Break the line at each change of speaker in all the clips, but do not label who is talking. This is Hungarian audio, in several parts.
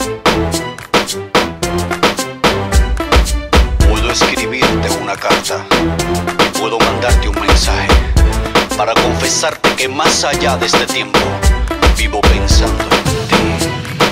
Puedo escribirte una carta, puedo mandarte un mensaje para confesarte que más allá de este tiempo vivo pensando en ti.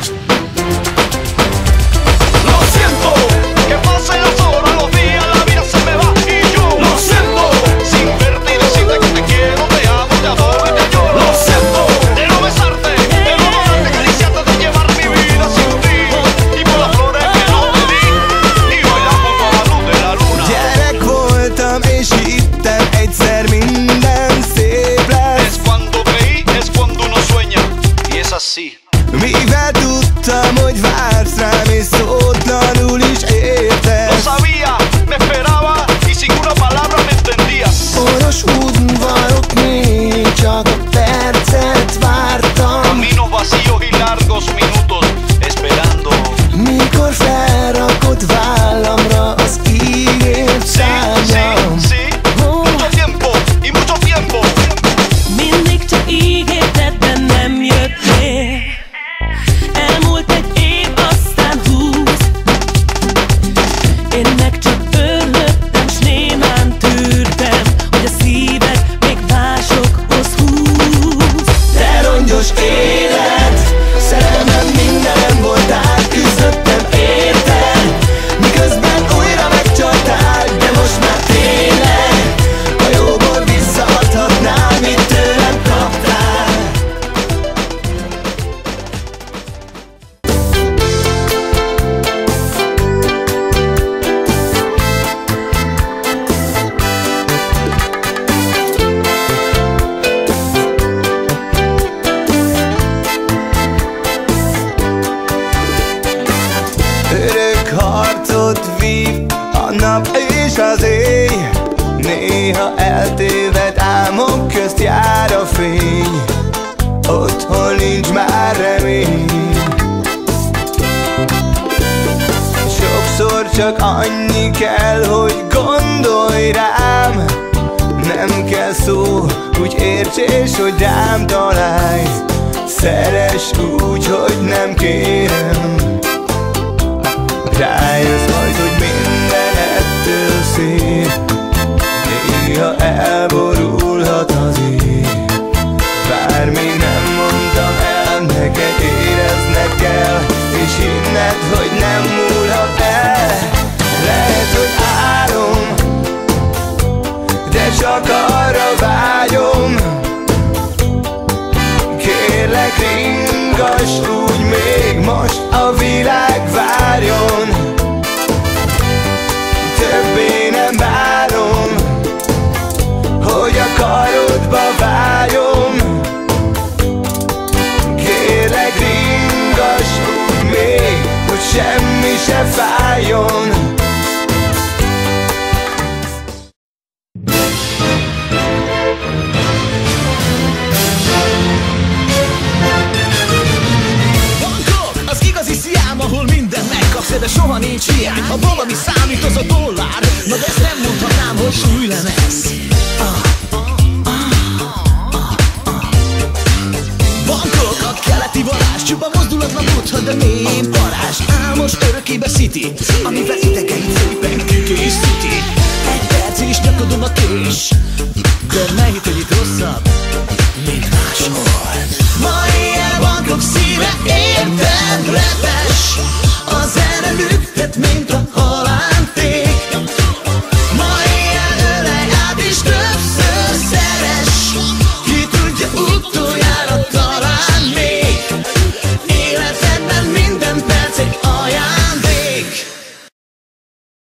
Lo siento, que pasen las horas, los días, la vida se me va y yo lo siento, sin verte y decirte que te quiero, te amo, te adoro y te lloro. Lo siento, de no besarte, de no amarte, acariciarte, de llevar mi vida sin ti, y por las flores que no te di, y bailamos con la luz de la luna.
Gyerek voltam és hittem egyszer minden szép lesz.
Es cuando creí, es cuando uno sueña, y es así.
Mivel tudtam, hogy vársz rám és szótlanul is érted.
Lo sabía, me esperaba y sin una palabra me entendías.
Poros úton vagyok még, csak a percet vártam.
Caminos vacíos y largos minutos esperando.
Mikor felrakod vállamra az ígért szárnyam.
Sí, mucho tiempo y mucho tiempo.
Mindig csak ígérted, de nem jöttél. Elmúlt egy év, aztán 20. Én meg csak örlöttem, s némán tűrtem, hogy a szíved még másokhoz húz.
Te rongyos élet, szerelmem mindenem voltál, küzdöttem érted, miközben újra megcsaltál, de most már tényleg a jóból visszaadhatnál, mit tőlem kaptál. Örök harcot vív a nap és az éj, néha eltéved álmok közt jár a fény, otthon nincs már remény. Sokszor csak annyi kell, hogy gondolj rám, nem kell szó, úgy érts és hogy rám találj, szeress úgy, hogy nem kérem. Rájössz majd, hogy minden ettől szép, néha elborulhat az év. Bár még nem mondtam el, neked érezned kell, és hinned, hogy nem múlhat el. Lehet, hogy álom, de csak arra vágyom. Kérlek, ringass úgy még most, a világ várjon. Többé nem várom, hogy a karodba váljon. Kérlek, ringass úgy még, hogy semmi se fájjon.
Ahol minden megkapsz, de soha nincs hiány. Ha valami számít, az a dollár, na de ezt nem mondhatnám, hogy súlylemez. Bankok, a keleti varázs, csupa mozdulatlan butha, de mély varázs. Álmos örökébe City, amivel idegeid szépen kikészíti. Egy percig is nyakadom a kés, de ne hidd, hogy itt rosszabb, mint máshol. Ma éjjel bankok szíve él.